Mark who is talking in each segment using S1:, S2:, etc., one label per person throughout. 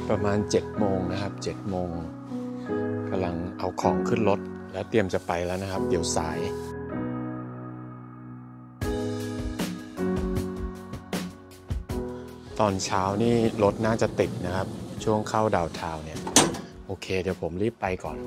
S1: ประมาณ7 โมงนะครับ7 โมงกำลังเอาของขึ้นรถแล้วเตรียมจะไปแล้วนะครับเดี๋ยวสายตอนเช้านี่รถน่าจะติดนะครับช่วงเข้าดาวน์ทาวน์เนี่ยโอเคเดี๋ยวผมรีบไปก่อน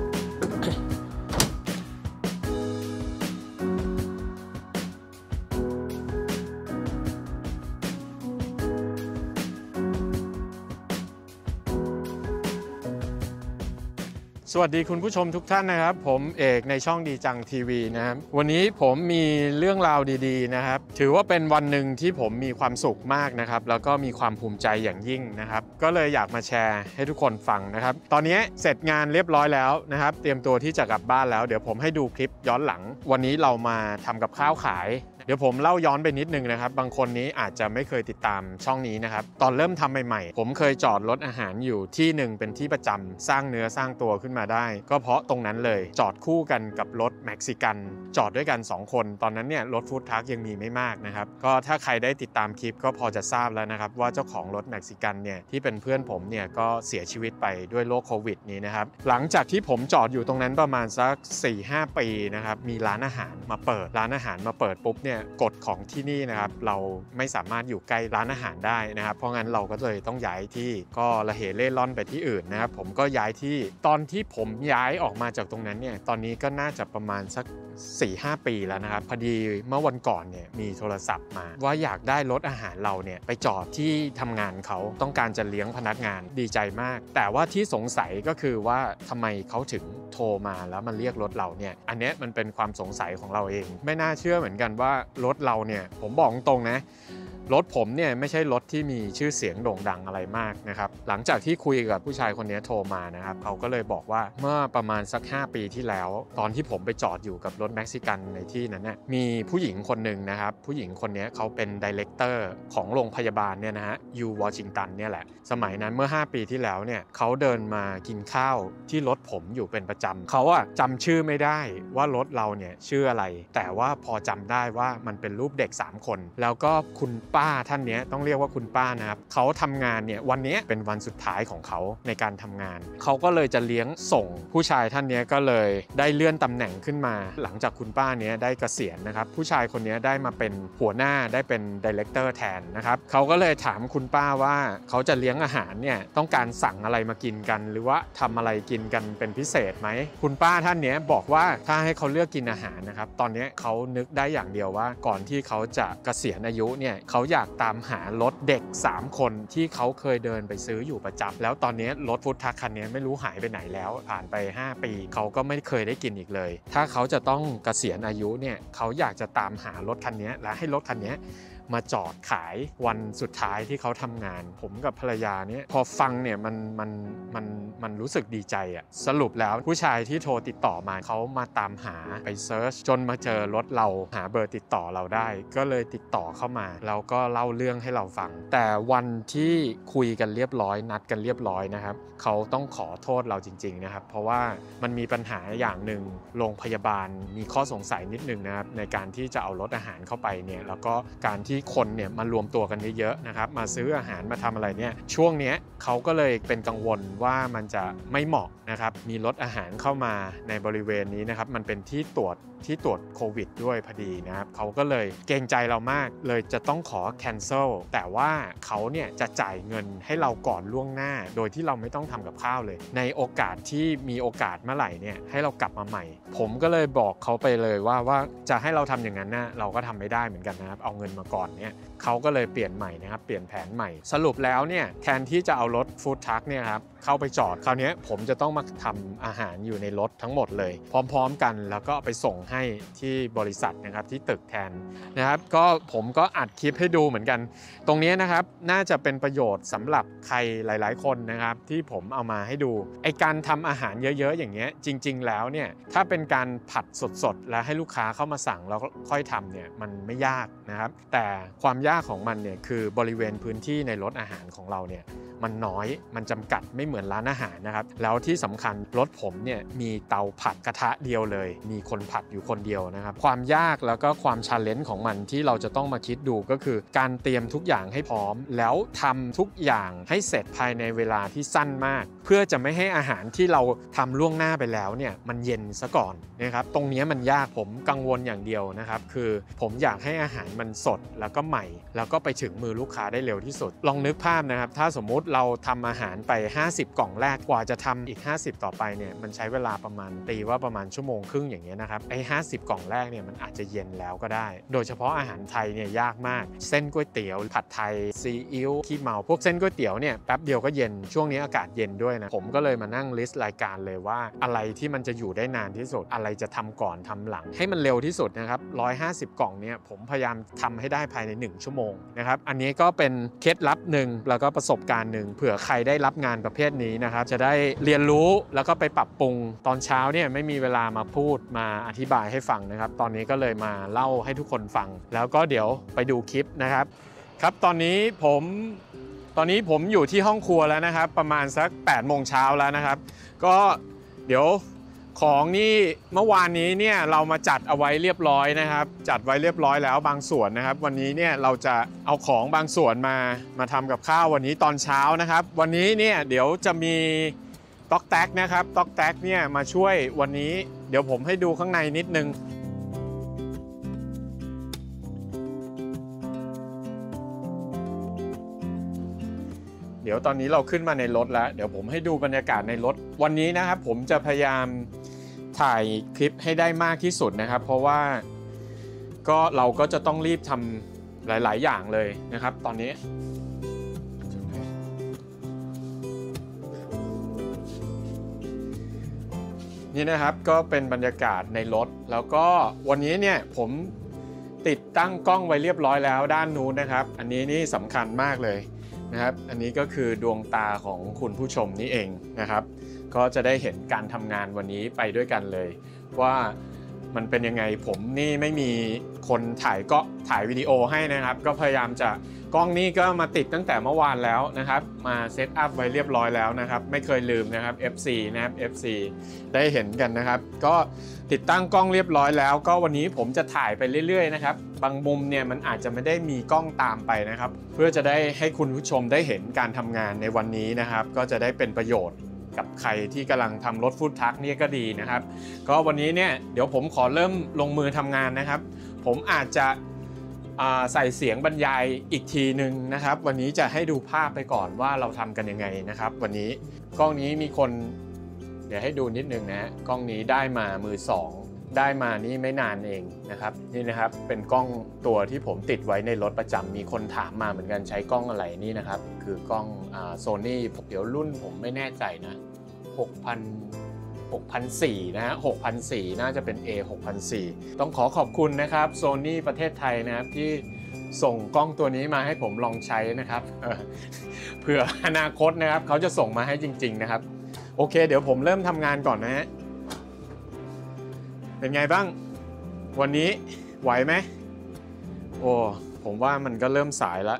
S1: สวัสดีคุณผู้ชมทุกท่านนะครับผมเอกในช่องดีจังทีวีนะครับวันนี้ผมมีเรื่องราวดีๆนะครับถือว่าเป็นวันหนึ่งที่ผมมีความสุขมากนะครับแล้วก็มีความภูมิใจอย่างยิ่งนะครับก็เลยอยากมาแชร์ให้ทุกคนฟังนะครับตอนนี้เสร็จงานเรียบร้อยแล้วนะครับเตรียมตัวที่จะกลับบ้านแล้วเดี๋ยวผมให้ดูคลิปย้อนหลังวันนี้เรามาทำกับข้าวขายเดี๋ยวผมเล่าย้อนไปนิดนึงนะครับบางคนนี้อาจจะไม่เคยติดตามช่องนี้นะครับตอนเริ่มทำใหม่ๆผมเคยจอดรถอาหารอยู่ที่หนึ่งเป็นที่ประจำสร้างเนื้อสร้างตัวขึ้นมาได้ก็เพราะตรงนั้นเลยจอดคู่กันกับรถเม็กซิกันจอดด้วยกัน2คนตอนนั้นเนี่ยรถฟู้ดทรัคยังมีไม่มากนะครับก็ถ้าใครได้ติดตามคลิปก็พอจะทราบแล้วนะครับว่าเจ้าของรถเม็กซิกันเนี่ยที่เป็นเพื่อนผมเนี่ยก็เสียชีวิตไปด้วยโรคโควิดนี้นะครับหลังจากที่ผมจอดอยู่ตรงนั้นประมาณสัก 4-5 ปีนะครับมีร้านอาหารมาเปิดปุ๊บเนี่ยกฎของที่นี่นะครับเราไม่สามารถอยู่ใกล้ร้านอาหารได้นะครับเพราะงั้นเราก็เลยต้องย้ายที่ก็ระเหเร่ร่อนไปที่อื่นนะครับผมก็ย้ายที่ตอนที่ผมย้ายออกมาจากตรงนั้นเนี่ยตอนนี้ก็น่าจะประมาณสัก 4-5 ปีแล้วนะครับพอดีเมื่อวันก่อนเนี่ยมีโทรศัพท์มาว่าอยากได้รถอาหารเราเนี่ยไปจอดที่ทำงานเขาต้องการจะเลี้ยงพนักงานดีใจมากแต่ว่าที่สงสัยก็คือว่าทำไมเขาถึงโทรมาแล้วมาเรียกรถเราเนี่ยอันนี้มันเป็นความสงสัยของเราเองไม่น่าเชื่อเหมือนกันว่ารถเราเนี่ยผมบอกตรงนะรถผมเนี่ยไม่ใช่รถที่มีชื่อเสียงโด่งดังอะไรมากนะครับหลังจากที่คุยกับผู้ชายคนนี้โทรมานะครับเขาก็เลยบอกว่าเมื่อประมาณสัก5 ปีที่แล้วตอนที่ผมไปจอดอยู่กับรถเม็กซิกันในที่นั้นเนี่ยมีผู้หญิงคนหนึ่งนะครับผู้หญิงคนนี้เขาเป็นไดเรคเตอร์ของโรงพยาบาลเนี่ยนะฮะยูวอชิงตันเนี่ยแหละสมัยนั้นเมื่อ5 ปีที่แล้วเนี่ยเขาเดินมากินข้าวที่รถผมอยู่เป็นประจำเขาอะจำชื่อไม่ได้ว่ารถเราเนี่ยชื่ออะไรแต่ว่าพอจำได้ว่ามันเป็นรูปเด็ก3 คนแล้วก็คุณป้าท่านนี้ต้องเรียกว่าคุณป้านะครับเขาทำงานเนี่ยวันนี้เป็นวันสุดท้ายของเขาในการทำงานเขาก็เลยจะเลี้ยงส่งผู้ชายท่านนี้ก็เลยได้เลื่อนตำแหน่งขึ้นมาหลังจากคุณป้านี้ได้เกษียณนะครับผู้ชายคนนี้ได้มาเป็นหัวหน้าได้เป็นไดเรคเตอร์แทนนะครับเขาก็เลยถามคุณป้าว่าเขาจะเลี้ยงอาหารเนี่ยต้องการสั่งอะไรมากินกันหรือว่าทำอะไรกินกันเป็นพิเศษไหมคุณป้าท่านนี้บอกว่าถ้าให้เขาเลือกกินอาหารนะครับตอนนี้เขานึกได้อย่างเดียวว่าก่อนที่เขาจะเกษียณอายุเนี่ยเขาอยากตามหารถเด็ก3 คนที่เขาเคยเดินไปซื้ออยู่ประจำแล้วตอนนี้รถฟู้ดทรัคคันนี้ไม่รู้หายไปไหนแล้วผ่านไป5 ปีเขาก็ไม่เคยได้กินอีกเลยถ้าเขาจะต้องเกษียณอายุเนี่ยเขาอยากจะตามหารถคันนี้และให้รถคันนี้มาจอดขายวันสุดท้ายที่เขาทำงานผมกับภรรยาเนี่ยพอฟังเนี่ยมันรู้สึกดีใจอะสรุปแล้วผู้ชายที่โทรติดต่อมาเขามาตามหาไปเซิร์ชจนมาเจอรถเราหาเบอร์ติดต่อเราได้ก็เลยติดต่อเข้ามาแล้วก็เล่าเรื่องให้เราฟังแต่วันที่คุยกันเรียบร้อยนัดกันเรียบร้อยนะครับเขาต้องขอโทษเราจริงๆนะครับเพราะว่ามันมีปัญหาอย่างหนึ่งโรงพยาบาลมีข้อสงสัยนิดนึงนะครับในการที่จะเอารถอาหารเข้าไปเนี่ยแล้วก็การที่คนเนี่ยมารวมตัวกันเยอะๆนะครับมาซื้ออาหารมาทำอะไรเนี่ยช่วงนี้เขาก็เลยเป็นกังวลว่ามันจะไม่เหมาะนะครับมีรถอาหารเข้ามาในบริเวณนี้นะครับมันเป็นที่ตรวจโควิดด้วยพอดีนะครับเขาก็เลยเกรงใจเรามากเลยจะต้องขอ cancel แต่ว่าเขาเนี่ยจะจ่ายเงินให้เราก่อนล่วงหน้าโดยที่เราไม่ต้องทำกับข้าวเลยในโอกาสที่มีโอกาสเมื่อไหร่เนี่ยให้เรากลับมาใหม่ผมก็เลยบอกเขาไปเลยว่าจะให้เราทำอย่างนั้นนะเราก็ทำไม่ได้เหมือนกันนะครับเอาเงินมาก่อนเนี่ยเขาก็เลยเปลี่ยนใหม่นะครับเปลี่ยนแผนใหม่สรุปแล้วเนี่ยแทนที่จะเอารถฟู้ดทรัคเนี่ยครับเข้าไปจอดคราวนี้ผมจะต้องมาทำอาหารอยู่ในรถทั้งหมดเลยพร้อมๆกันแล้วก็ไปส่งให้ที่บริษัทนะครับที่ตึกแทนนะครับก็ผมก็อัดคลิปให้ดูเหมือนกันตรงนี้นะครับน่าจะเป็นประโยชน์สำหรับใครหลายๆคนนะครับที่ผมเอามาให้ดูไอการทำอาหารเยอะๆอย่างเงี้ยจริงๆแล้วเนี่ยถ้าเป็นการผัดสดๆแล้วให้ลูกค้าเข้ามาสั่งแล้วค่อยทำเนี่ยมันไม่ยากนะครับแต่ความยากของมันเนี่ยคือบริเวณพื้นที่ในรถอาหารของเราเนี่ยมันน้อยมันจำกัดไม่เหมือนร้านอาหารนะครับแล้วที่สำคัญรถผมเนี่ยมีเตาผัดกระทะเดียวเลยมีคนผัดอยู่คนเดียวนะครับความยากแล้วก็ความชาเลนจ์ของมันที่เราจะต้องมาคิดดูก็คือการเตรียมทุกอย่างให้พร้อมแล้วทำทุกอย่างให้เสร็จภายในเวลาที่สั้นมากเพื่อจะไม่ให้อาหารที่เราทำล่วงหน้าไปแล้วเนี่ยมันเย็นซะก่อนนะครับตรงนี้มันยากผมกังวลอย่างเดียวนะครับคือผมอยากให้อาหารมันสดแล้วก็ใหม่แล้วก็ไปถึงมือลูกค้าได้เร็วที่สุดลองนึกภาพนะครับถ้าสมมุติเราทำอาหารไป50กล่องแรกกว่าจะทำอีก50ต่อไปเนี่ยมันใช้เวลาประมาณตีว่าประมาณชั่วโมงครึ่งอย่างเงี้ยนะครับไอ้50กล่องแรกเนี่ยมันอาจจะเย็นแล้วก็ได้โดยเฉพาะอาหารไทยเนี่ยยากมากเส้นก๋วยเตี๋ยวผัดไทยซีอิ๊วขี้เมาพวกเส้นก๋วยเตี๋ยวเนี่ยแป๊บเดียวก็เย็นช่วงนี้อากาศเย็นด้วยนะผมก็เลยมานั่งลิสต์รายการเลยว่าอะไรที่มันจะอยู่ได้นานที่สุดอะไรจะทำก่อนทำหลังให้มันเร็วที่สุดนะครับ150กล่องเนี่ยผมพยายามทำให้ได้ภายใน1ชั่วโมงนะครับอันนี้ก็เป็นเคล็ดลับหนึ่งแล้วก็ประสบการณ์หนึ่งเผื่อใครได้รับงานประเภทนี้นะครับจะได้เรียนรู้แล้วก็ไปปรับปรุงตอนเช้าเนี่ยไม่มีเวลามาพูดมาอธิบายให้ฟังนะครับตอนนี้ก็เลยมาเล่าให้ทุกคนฟังแล้วก็เดี๋ยวไปดูคลิปนะครับครับตอนนี้ผมอยู่ที่ห้องครัวแล้วนะครับประมาณสัก8โมงเช้าแล้วนะครับก็เดี๋ยวของนี่เมื่อวานนี้เนี่ยเรามาจัดเอาไว้เรียบร้อยนะครับจัดไว้เรียบร้อยแล้วบางส่วนนะครับวันนี้เนี่ยเราจะเอาของบางส่วนมาทำกับข้าววันนี้ตอนเช้านะครับวันนี้เนี่ยเดี๋ยวจะมีต๊อกแต๊กนะครับต๊อกแต๊กเนี่ยมาช่วยวันนี้เดี๋ยวผมให้ดูข้างในนิดนึงเดี๋ยวตอนนี้เราขึ้นมาในรถแล้วเดี๋ยวผมให้ดูบรรยากาศในรถวันนี้นะครับผมจะพยายามถ่ายคลิปให้ได้มากที่สุดนะครับเพราะว่าเราก็จะต้องรีบทำหลายๆอย่างเลยนะครับตอนนี้นี่นะครับก็เป็นบรรยากาศในรถแล้วก็วันนี้เนี่ยผมติดตั้งกล้องไว้เรียบร้อยแล้วด้านนู้นนะครับอันนี้นี่สำคัญมากเลยนะครับอันนี้ก็คือดวงตาของคุณผู้ชมนี่เองนะครับก็จะได้เห็นการทำงานวันนี้ไปด้วยกันเลยว่ามันเป็นยังไงผมนี่ไม่มีคนถ่ายวิดีโอให้นะครับก็พยายามจะกล้องนี้ก็มาติดตั้งแต่เมื่อวานแล้วนะครับมาเซตอัพไว้เรียบร้อยแล้วนะครับไม่เคยลืมนะครับ FC นะครับ FC ได้เห็นกันนะครับก็ติดตั้งกล้องเรียบร้อยแล้วก็วันนี้ผมจะถ่ายไปเรื่อยๆนะครับบางมุมเนี่ยมันอาจจะไม่ได้มีกล้องตามไปนะครับเพื่อจะได้ให้คุณผู้ชมได้เห็นการทำงานในวันนี้นะครับก็จะได้เป็นประโยชน์กับใครที่กำลังทำรถฟู้ดทรัคเนี่ยก็ดีนะครับก็วันนี้เนี่ยเดี๋ยวผมขอเริ่มลงมือทำงานนะครับผมอาจจะใส่เสียงบรรยายอีกทีหนึ่งนะครับวันนี้จะให้ดูภาพไปก่อนว่าเราทำกันยังไงนะครับวันนี้กล้องนี้มีคนเดี๋ยวให้ดูนิดนึงนะกล้องนี้ได้มามือ2ได้มานี่ไม่นานเองนะครับนี่นะครับเป็นกล้องตัวที่ผมติดไว้ในรถประจำมีคนถามมาเหมือนกันใช้กล้องอะไรนี่นะครับคือกล้องSony เดี๋ยวรุ่นผมไม่แน่ใจนะ6,400นะฮะ6,400น่าจะเป็น A 6,400ต้องขอบคุณนะครับ Sony ประเทศไทยนะครับที่ส่งกล้องตัวนี้มาให้ผมลองใช้นะครับเผื่ออนาคตนะครับเขาจะส่งมาให้จริงๆนะครับโอเคเดี๋ยวผมเริ่มทำงานก่อนนะฮะเป็นไงบ้างวันนี้ไหวไหมโอ้ผมว่ามันก็เริ่มสายแล้ว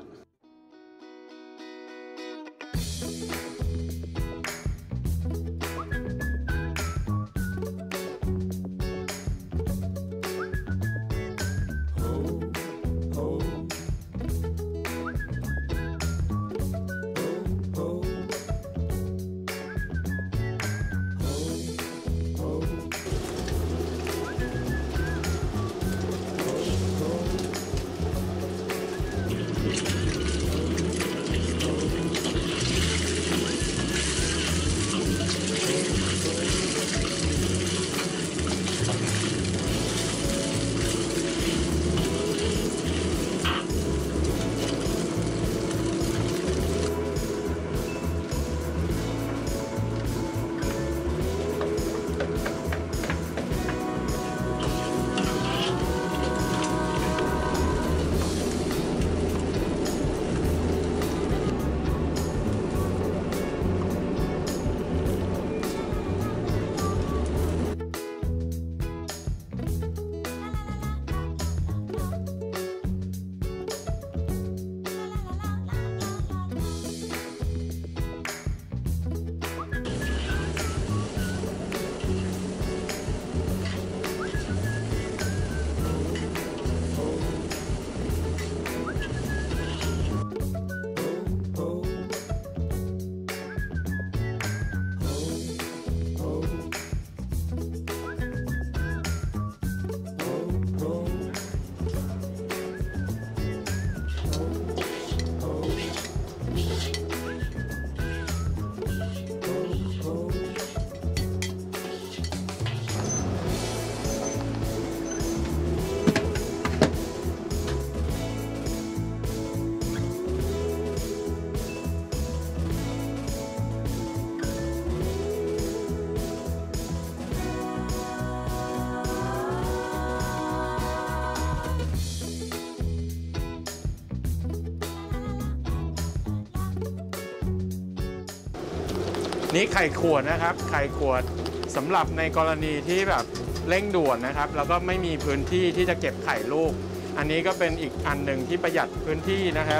S1: นี่ไข่ขวดนะครับไข่ขวดสำหรับในกรณีที่แบบเร่งด่วนนะครับแล้วก็ไม่มีพื้นที่ที่จะเก็บไข่ลูกอันนี้ก็เป็นอีกอันหนึ่งที่ประหยัดพื้นที่นะครับ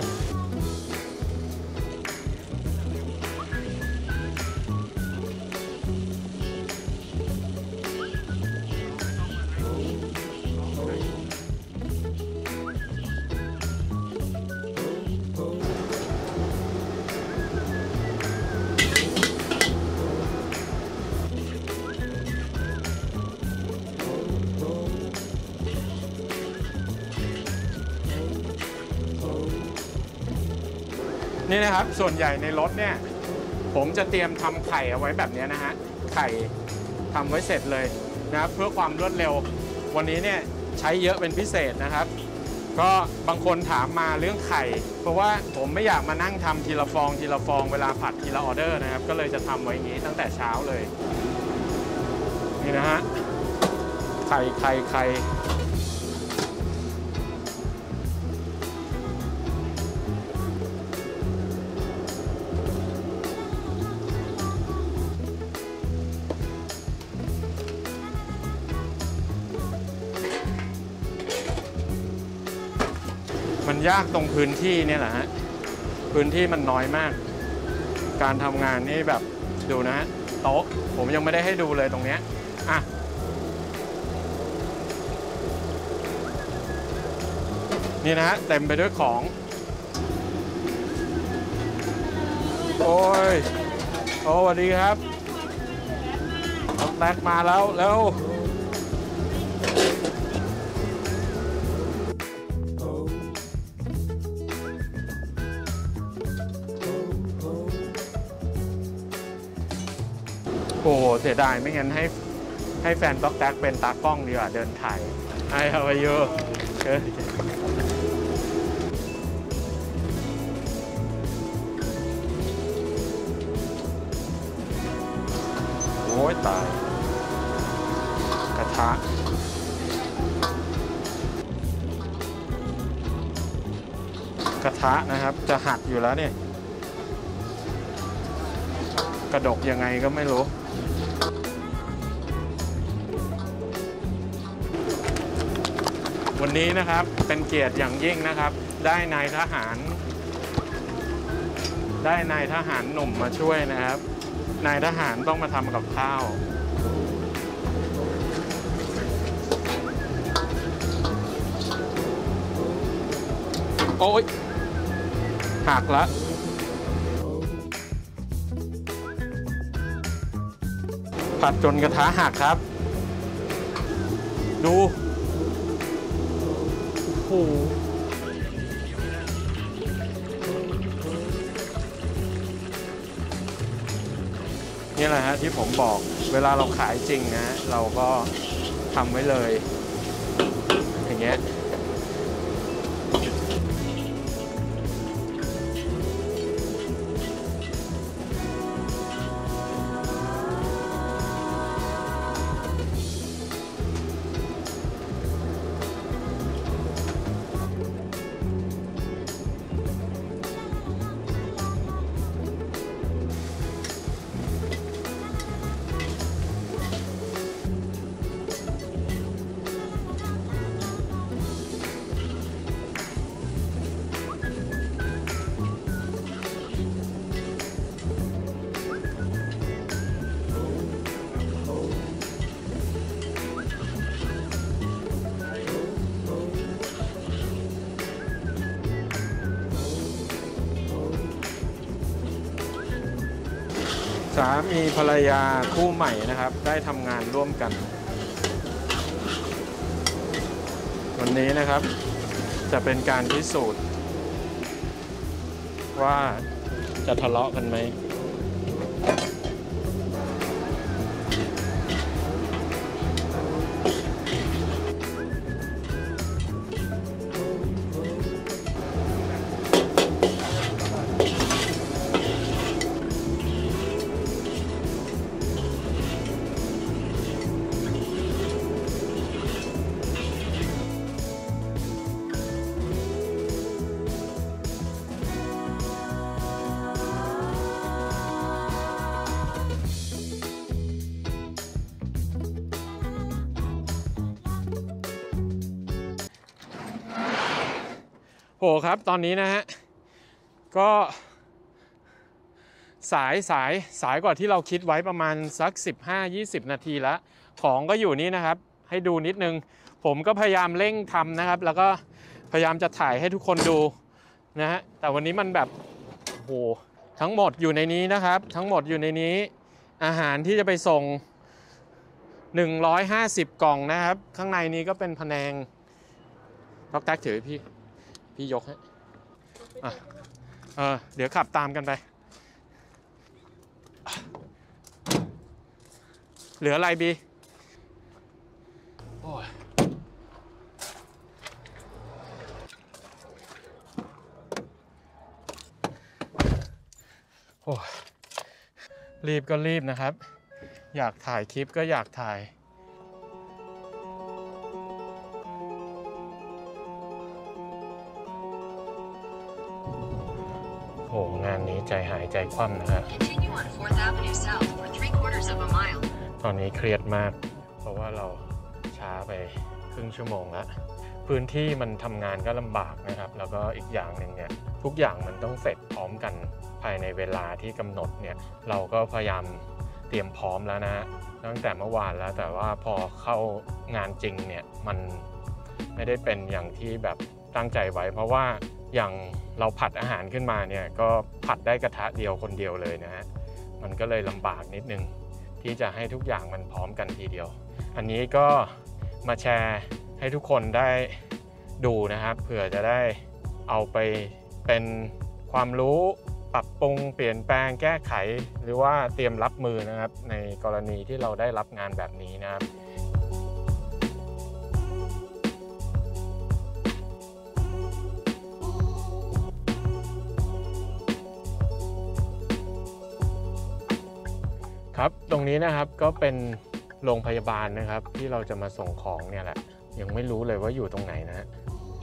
S1: นี่นะครับส่วนใหญ่ในรถเนี่ยผมจะเตรียมทำไข่เอาไว้แบบนี้นะฮะไข่ทำไว้เสร็จเลยนะครับเพื่อความรวดเร็ววันนี้เนี่ยใช้เยอะเป็นพิเศษนะครับก็บางคนถามมาเรื่องไข่เพราะว่าผมไม่อยากมานั่งทำทีละฟองทีละฟองเวลาผัดทีละออเดอร์นะครับก็เลยจะทำไว้อย่างนี้ตั้งแต่เช้าเลยนี่นะฮะไข่มันยากตรงพื้นที่เนี่ยแหละฮะพื้นที่มันน้อยมากการทำงานนี่แบบดูนะโต๊ะผมยังไม่ได้ให้ดูเลยตรงเนี้ยอ่ะนี่นะฮะเต็มไปด้วยของโอ้ยโอ้สวัสดีครับแตกมาแล้วโอ้โหเสียดายไม่งั้นให้แฟนต๊อกแท็กเป็นตากล้องดีกว่าเดินถ่าย Hi how are you โอ้ยตายกระทะนะครับจะหักอยู่แล้วเนี่ยกระดกยังไงก็ไม่รู้วันนี้นะครับเป็นเกียรติอย่างยิ่งนะครับได้นายทหารหนุ่มมาช่วยนะครับนายทหารต้องมาทำกับข้าวโอ๊ยหักละผัดจนกระทะหักครับดูโอ้โหนี่แหละฮะที่ผมบอกเวลาเราขายจริงนะเราก็ทำไว้เลยอย่างเงี้ยสามีภรรยาคู่ใหม่นะครับได้ทำงานร่วมกันวันนี้นะครับจะเป็นการพิสูจน์ว่าจะทะเลาะกันไหมโหครับตอนนี้นะฮะก็สายกว่าที่เราคิดไว้ประมาณสัก15-20 นาทีแล้วของก็อยู่นี่นะครับให้ดูนิดนึงผมก็พยายามเร่งทำนะครับแล้วก็พยายามจะถ่ายให้ทุกคนดูนะฮะแต่วันนี้มันแบบโหทั้งหมดอยู่ในนี้นะครับทั้งหมดอยู่ในนี้อาหารที่จะไปส่ง150 กล่องนะครับข้างในนี้ก็เป็นพะแนงล็อกแท็กถือพี่ยกให้เดี๋ยวขับตามกันไปเหลืออะไรบีโอ้ยโอ้ยรีบก็รีบนะครับอยากถ่ายคลิปก็อยากถ่ายโอ้งานนี้ใจหายใจคว่ำนะครับตอนนี้เครียดมากเพราะว่าเราช้าไปครึ่งชั่วโมงแล้วพื้นที่มันทำงานก็ลำบากนะครับแล้วก็อีกอย่างหนึ่งเนี่ยทุกอย่างมันต้องเสร็จพร้อมกันภายในเวลาที่กำหนดเนี่ยเราก็พยายามเตรียมพร้อมแล้วนะฮะตั้งแต่เมื่อวานแล้วแต่ว่าพอเข้างานจริงเนี่ยมันไม่ได้เป็นอย่างที่แบบตั้งใจไว้เพราะว่าอย่างเราผัดอาหารขึ้นมาเนี่ยก็ผัดได้กระทะเดียวคนเดียวเลยนะฮะมันก็เลยลำบากนิดนึงที่จะให้ทุกอย่างมันพร้อมกันทีเดียวอันนี้ก็มาแชร์ให้ทุกคนได้ดูนะครับเผื่อจะได้เอาไปเป็นความรู้ปรับปรุงเปลี่ยนแปลงแก้ไขหรือว่าเตรียมรับมือนะครับในกรณีที่เราได้รับงานแบบนี้นะครับครับตรงนี้นะครับก็เป็นโรงพยาบาลนะครับที่เราจะมาส่งของเนี่ยแหละยังไม่รู้เลยว่าอยู่ตรงไหนนะฮะ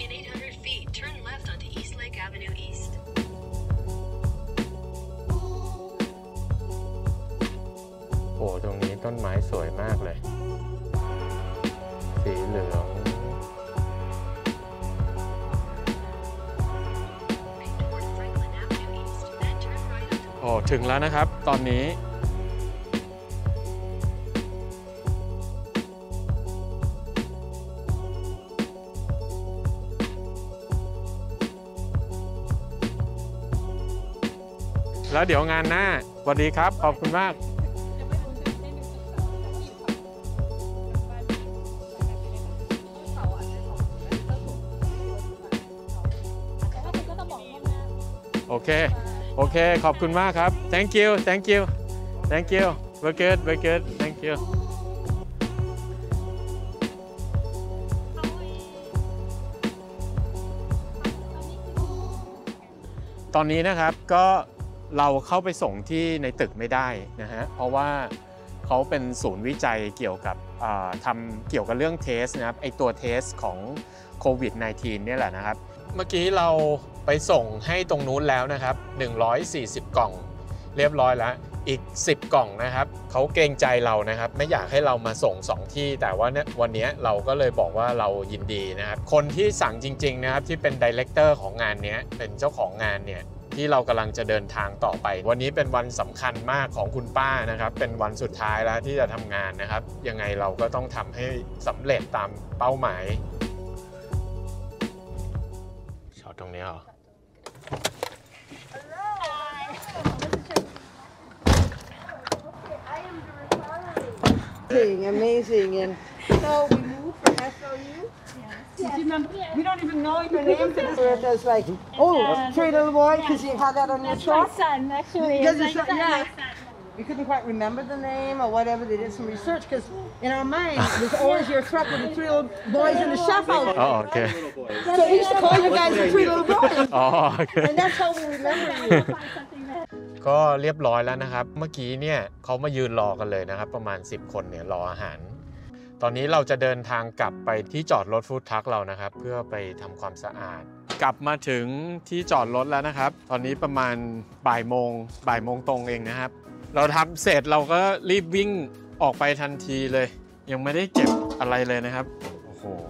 S1: โอ้ตรงนี้ต้นไม้สวยมากเลยสีเหลืองโอ้ถึงแล้วนะครับตอนนี้แล้วเดี๋ยวงานหน้าสวัสดีครับขอบคุณมากโอเคขอบคุณมากครับ thank you we're good thank you ตอนนี้นะครับก็เราเข้าไปส่งที่ในตึกไม่ได้นะฮะเพราะว่าเขาเป็นศูนย์วิจัยเกี่ยวกับทำเกี่ยวกับเรื่องเทสนะครับไอตัวเทสของโควิด -19 เนี่ยแหละนะครับเมื่อกี้เราไปส่งให้ตรงนู้นแล้วนะครับ140 กล่องเรียบร้อยแล้วอีก10 กล่องนะครับเขาเกรงใจเรานะครับไม่อยากให้เรามาส่ง2ที่แต่ว่าวันนี้เราก็เลยบอกว่าเรายินดีนะครับคนที่สั่งจริงๆนะครับที่เป็นไดเรคเตอร์ของงานนี้เป็นเจ้าของงานเนี่ยที่เรากำลังจะเดินทางต่อไปวันนี้เป็นวันสำคัญมากของคุณป้านะครับเป็นวันสุดท้ายแล้วที่จะทำงานนะครับยังไงเราก็ต้องทำให้สำเร็จตามเป้าหมายช็อตตรงนี้เหรอ
S2: Amazing. And so we moved from SOU. We don't even know your name. There's like, Three Little Boy, because you had that on your truck.
S3: That's my son, actually.
S2: Yeah. We couldn't quite remember the name or whatever. They did some research because in our minds there's always your truck with the 3 little boys in the chef house.
S1: Oh, okay.
S2: So we used to call you guys the 3 little boys.
S1: Oh, okay.
S2: And that's how we remember you.
S1: ก็เรียบร้อยแล้วนะครับเมื่อกี้เนี่ยเขามายืนรอกันเลยนะครับประมาณ10 คนเนี่ยรออาหารตอนนี้เราจะเดินทางกลับไปที่จอดรถฟู้ดทรัคเรานะครับเพื่อไปทำความสะอาดกลับมาถึงที่จอดรถแล้วนะครับตอนนี้ประมาณบ่ายโมงตรงเองนะครับเราทำเสร็จเราก็รีบวิ่งออกไปทันทีเลยยังไม่ได้เก็บอะไรเลยนะครับโอ้โห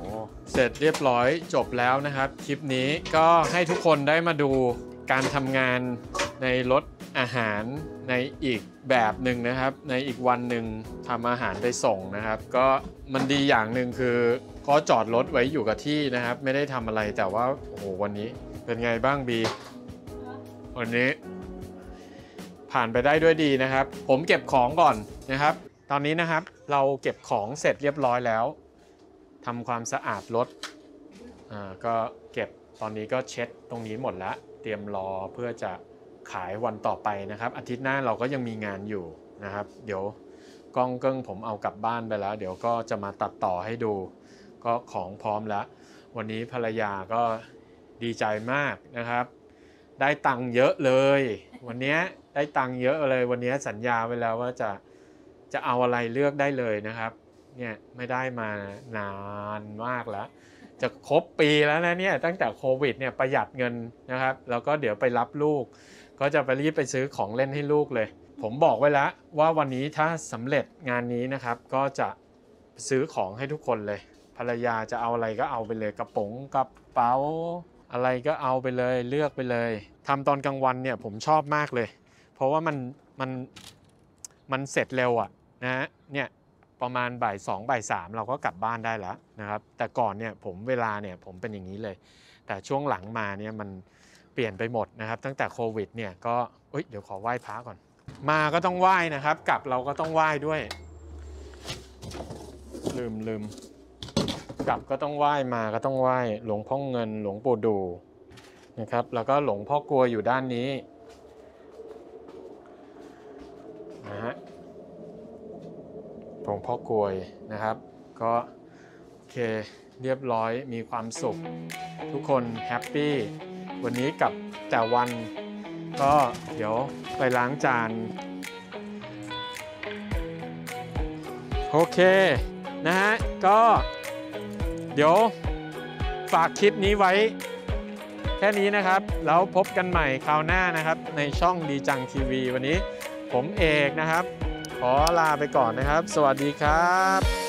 S1: เสร็จเรียบร้อยจบแล้วนะครับคลิปนี้ก็ให้ทุกคนได้มาดูการทำงานในรถอาหารในอีกแบบหนึ่งนะครับในอีกวันหนึ่งทำอาหารไปส่งนะครับก็มันดีอย่างหนึ่งคือก็จอดรถไว้อยู่กับที่นะครับไม่ได้ทำอะไรแต่ว่าโอ้โหวันนี้เป็นไงบ้างบีวันนี้ผ่านไปได้ด้วยดีนะครับผมเก็บของก่อนนะครับตอนนี้นะครับเราเก็บของเสร็จเรียบร้อยแล้วทำความสะอาดรถก็เก็บตอนนี้ก็เช็ดตรงนี้หมดแล้วเตรียมรอเพื่อจะขายวันต่อไปนะครับอาทิตย์หน้าเราก็ยังมีงานอยู่นะครับเดี๋ยวกล้องเกิ้งผมเอากลับบ้านไปแล้วเดี๋ยวก็จะมาตัดต่อให้ดูก็ของพร้อมแล้ววันนี้ภรรยาก็ดีใจมากนะครับได้ตังค์เยอะเลยวันนี้ได้ตังค์เยอะเลยวันนี้สัญญาไว้แล้วว่าจะเอาอะไรเลือกได้เลยนะครับเนี่ยไม่ได้มานานมากแล้วจะครบปีแล้วนะเนี่ยตั้งแต่โควิดเนี่ยประหยัดเงินนะครับแล้วก็เดี๋ยวไปรับลูกก็จะไปรีบไปซื้อของเล่นให้ลูกเลยผมบอกไว้แล้วว่าวันนี้ถ้าสำเร็จงานนี้นะครับก็จะซื้อของให้ทุกคนเลยภรรยาจะเอาอะไรก็เอาไปเลยกระเป๋าอะไรก็เอาไปเลยเลือกไปเลยทำตอนกลางวันเนี่ยผมชอบมากเลยเพราะว่ามันเสร็จเร็วอ่ะนะฮะเนี่ยประมาณบ่าย2บ่าย3เราก็กลับบ้านได้แล้วนะครับแต่ก่อนเนี่ยผมเวลาเนี่ยผมเป็นอย่างนี้เลยแต่ช่วงหลังมาเนี่ยมันเปลี่ยนไปหมดนะครับตั้งแต่โควิดเนี่ยก็เดี๋ยวขอไหว้พระก่อนมาก็ต้องไหว้นะครับกลับเราก็ต้องไหว้ด้วยลืมกลับก็ต้องไหว้มาก็ต้องไหว้หลวงพ่อเงินหลวงปู่ดูนะครับแล้วก็หลวงพ่อกลวยอยู่ด้านนี้นะฮะหลวงพ่อกลวยนะครับก็โอเคเรียบร้อยมีความสุขทุกคนแฮปปี้วันนี้กับแต่วันก็เดี๋ยวไปล้างจานโอเคนะฮะก็เดี๋ยวฝากคลิปนี้ไว้แค่นี้นะครับแล้วพบกันใหม่คราวหน้านะครับในช่องดีจังทีวีวันนี้ผมเอกนะครับขอลาไปก่อนนะครับสวัสดีครับ